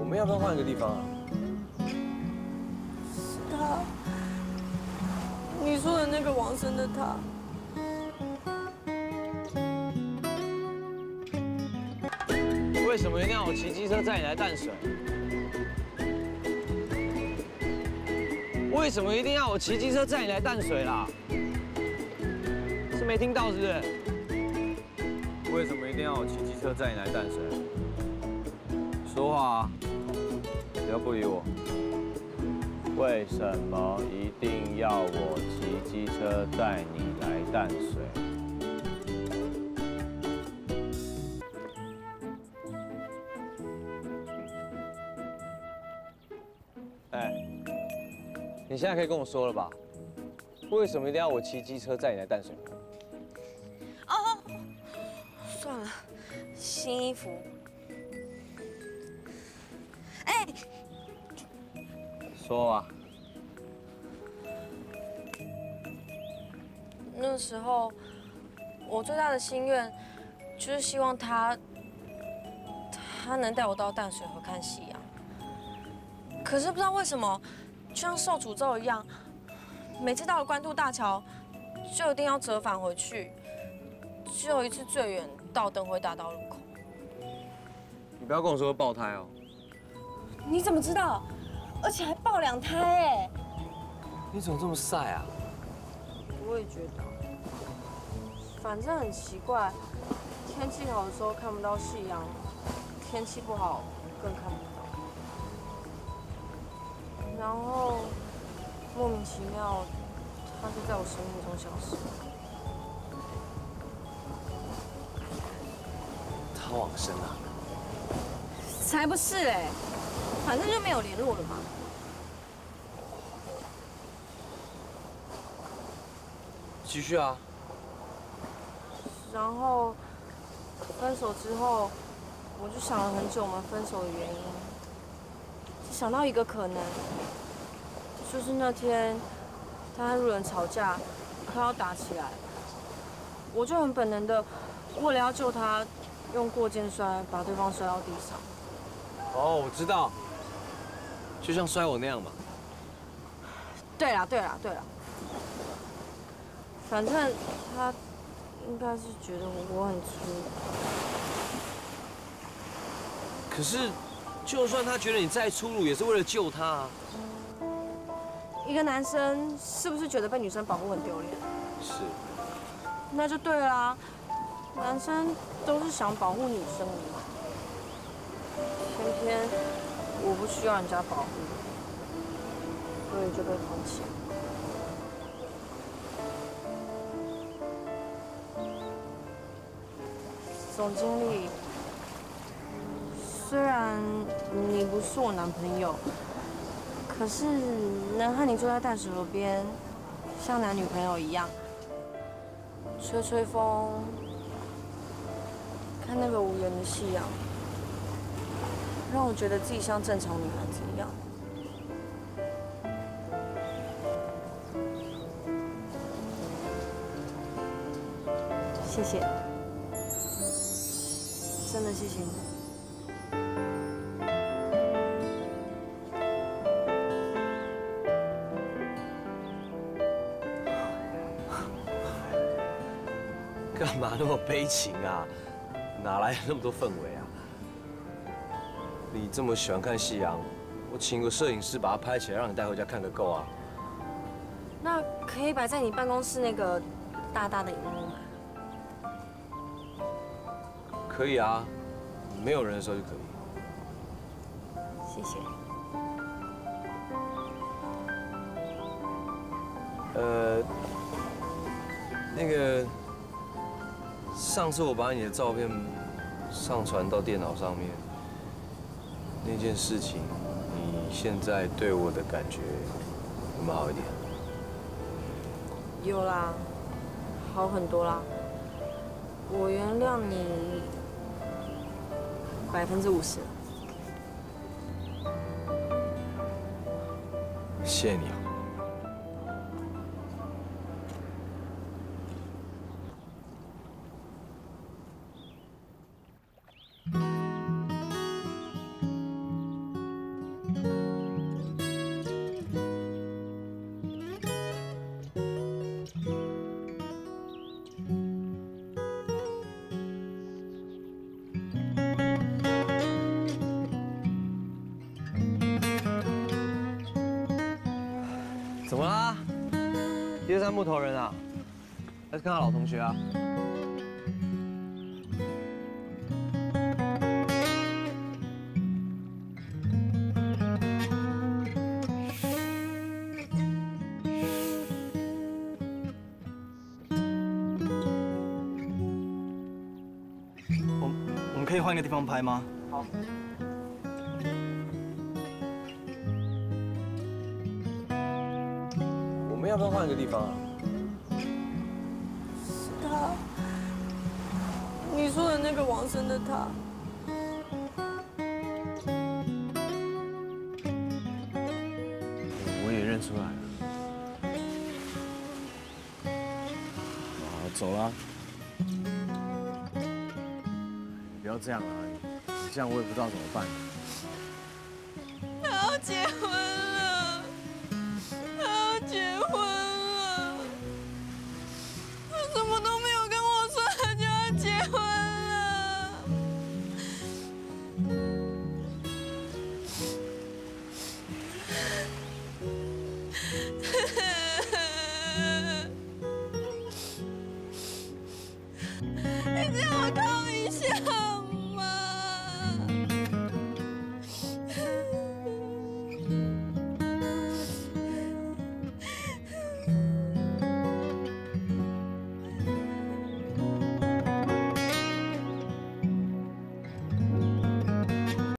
们要不要换一个地方啊？ 是他，你说的那个往生的他。 为什么一定要我骑机车载你来淡水？为什么一定要我骑机车载你来淡水啦？是没听到是不是？为什么一定要我骑机车载你来淡水？说话啊！不要不理我。为什么一定要我骑机车载你来淡水？哎，你现在可以跟我说了吧？为什么一定要我骑机车载你来淡水？ 哦，算了，新衣服。哎， 说啊！ 那时候我最大的心愿就是希望他能带我到淡水河看夕阳。可是不知道为什么，就像受诅咒一样，每次到了关渡大桥，就一定要折返回去。只有一次最远到灯辉大道路口。 你不要跟我说会爆胎哦！ 你怎么知道？而且还抱2胎哎！ 你怎么这么晒啊？ 我也觉得，反正很奇怪，天气好的时候看不到夕阳，天气不好更看不到。然后莫名其妙，他就在我生命中消失了。 他往生了？ 才不是哎，反正就没有联络了嘛。 继续啊。 然后分手之后，我就想了很久我们分手的原因，就想到一个可能，就是那天他和路人吵架，快要打起来，我就很本能的为了要救他，用过肩摔把对方摔到地上。 哦，我知道，就像摔我那样嘛。 对啦，反正他应该是觉得我很粗。 可是，就算他觉得你再粗鲁，也是为了救他啊。 一个男生是不是觉得被女生保护很丢脸？ 是。 那就对啦，男生都是想保护女生的嘛。偏偏我不需要人家保护，所以就被抛弃了。总经理，虽然你不是我男朋友，可是能和你坐在淡水河边，像男女朋友一样，吹吹风，看那个无言的夕阳，让我觉得自己像正常女孩子一样。谢谢，真的谢谢你。 干嘛那么悲情啊？哪来那么多氛围啊？你这么喜欢看夕阳，我请个摄影师把它拍起来，让你带回家看个够啊。 那可以摆在你办公室那个大大的荧幕吗？ 可以啊，没有人的时候就可以。 谢谢。 那个，上次我把你的照片上传到电脑上面，那件事情，你现在对我的感觉有没有好一点？ 有啦，好很多啦。我原谅你50%。 谢谢你啊。 怎么啦？123木头人啊？还是看到老同学啊？ 我们可以换一个地方拍吗？ 好。我们要不要换一个地方啊？ 是他，你说的那个往生的他。 我也认出来了。好，走了。不要这样啊！你这样我也不知道怎么办。 他要结婚